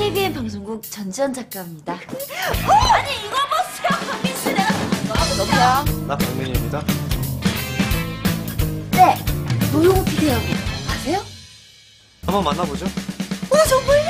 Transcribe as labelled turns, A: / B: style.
A: KBN 방송국 전지현 작가입니다. 아니 이거 보세요, 박민 씨. 내가
B: 여보세요?
C: 나 박민희입니다.
A: 네, 노용호 PD하고 아세요?
C: 한번 만나보죠.
A: 와 정말요?